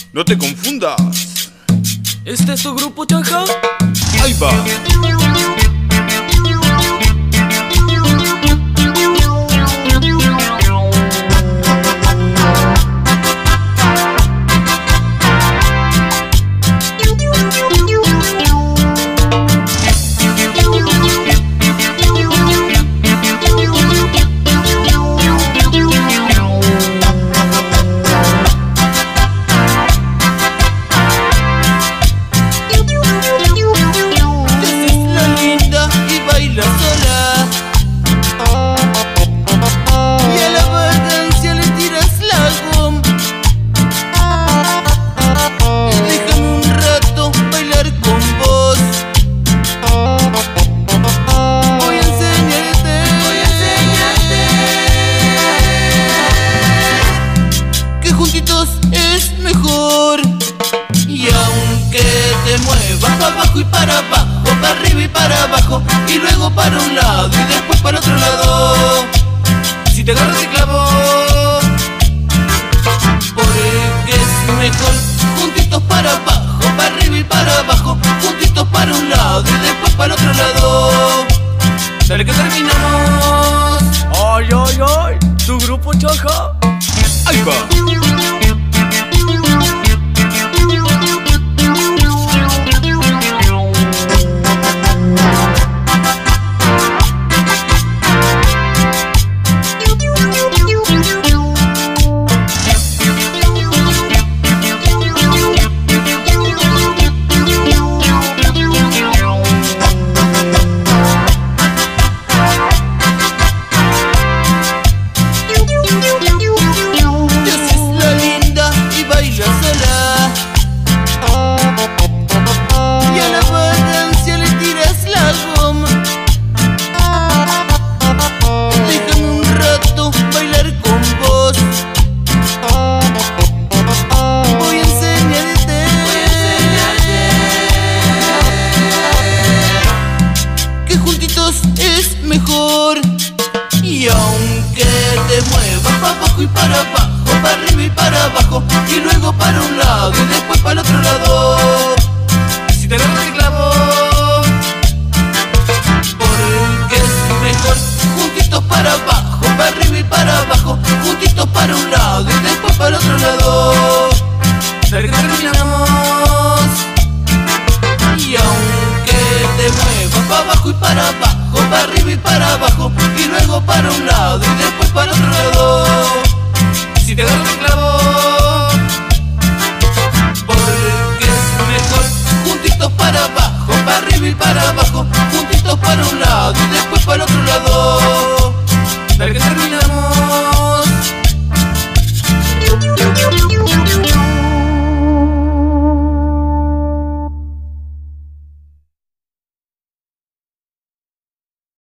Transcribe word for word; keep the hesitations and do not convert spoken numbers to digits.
No te confundas. ¿Este es tu grupo, Chaja? Ahí va. Es mejor. Y aunque te muevas para abajo y para abajo, para arriba y para abajo, y luego para un lado y después para otro lado, si te agarras el clavo, porque es mejor juntitos para abajo, para arriba y para abajo, juntitos para un lado y después para otro lado. Dale que terminamos. Ay, ay, ay, tu grupo, Chaja. Ahí va. Es mejor. Y aunque te muevas para abajo y para abajo, para arriba y para abajo, y luego para un lado y después para el otro lado, si te agarras el clavo, porque es mejor juntitos para abajo, para arriba y para abajo, juntitos para un lado y después para el otro lado. Dale que terminamos. Y aunque te muevas para abajo y para abajo, para arriba y para abajo, y luego para un lado y después para otro lado, si te agarras el clavo, porque es mejor juntitos para abajo, para arriba y para abajo, juntitos para un lado y después